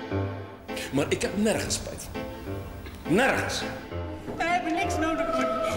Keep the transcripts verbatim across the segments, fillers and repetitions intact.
Maar ik heb nergens spijt van. Nergens. We hebben niks nodig.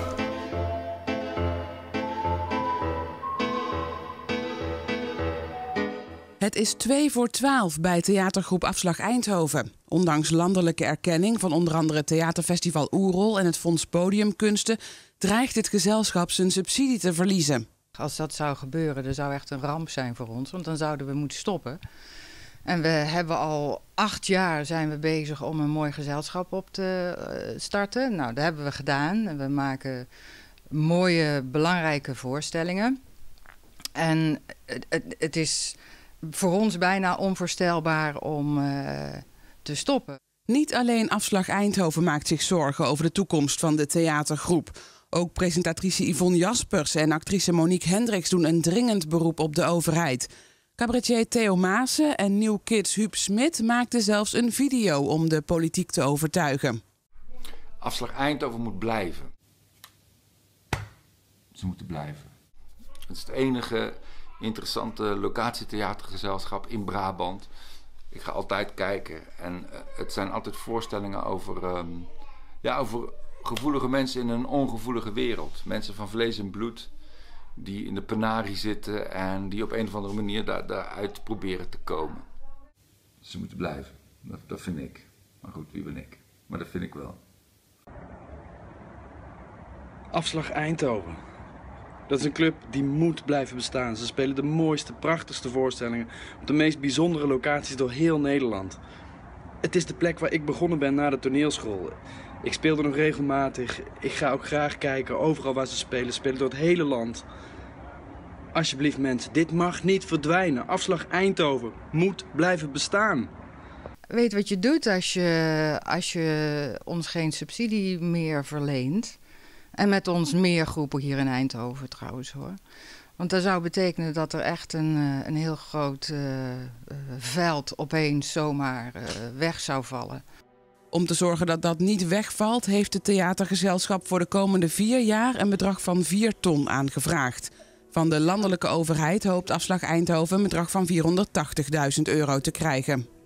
Het is twee voor twaalf bij theatergroep Afslag Eindhoven. Ondanks landelijke erkenning van onder andere Theaterfestival Oerol en het Fonds Podiumkunsten dreigt het gezelschap zijn subsidie te verliezen. Als dat zou gebeuren, dan zou echt een ramp zijn voor ons, want dan zouden we moeten stoppen. En we hebben al acht jaar zijn we bezig om een mooi gezelschap op te starten. Nou, dat hebben we gedaan. We maken mooie, belangrijke voorstellingen. En het, het, het is voor ons bijna onvoorstelbaar om uh, te stoppen. Niet alleen Afslag Eindhoven maakt zich zorgen over de toekomst van de theatergroep. Ook presentatrice Yvonne Jaspers en actrice Monique Hendricks doen een dringend beroep op de overheid. Cabaretier Theo Maassen en New Kids Huub Smit maakten zelfs een video om de politiek te overtuigen. Afslag Eindhoven moet blijven. Ze moeten blijven. Het is het enige interessante locatietheatergezelschap in Brabant. Ik ga altijd kijken en uh, het zijn altijd voorstellingen over, um, ja, over gevoelige mensen in een ongevoelige wereld. Mensen van vlees en bloed die in de penarie zitten en die op een of andere manier daar, daaruit proberen te komen. Ze moeten blijven, dat, dat vind ik. Maar goed, wie ben ik? Maar dat vind ik wel. Afslag Eindhoven. Dat is een club die moet blijven bestaan. Ze spelen de mooiste, prachtigste voorstellingen op de meest bijzondere locaties door heel Nederland. Het is de plek waar ik begonnen ben na de toneelschool. Ik speelde nog regelmatig. Ik ga ook graag kijken overal waar ze spelen. Ze spelen door het hele land. Alsjeblieft mensen, dit mag niet verdwijnen. Afslag Eindhoven moet blijven bestaan. Weet wat je doet als je, als je ons geen subsidie meer verleent. En met ons meer groepen hier in Eindhoven trouwens hoor. Want dat zou betekenen dat er echt een, een heel groot uh, veld opeens zomaar uh, weg zou vallen. Om te zorgen dat dat niet wegvalt, heeft het theatergezelschap voor de komende vier jaar een bedrag van vier ton aangevraagd. Van de landelijke overheid hoopt Afslag Eindhoven een bedrag van vierhonderdtachtigduizend euro te krijgen.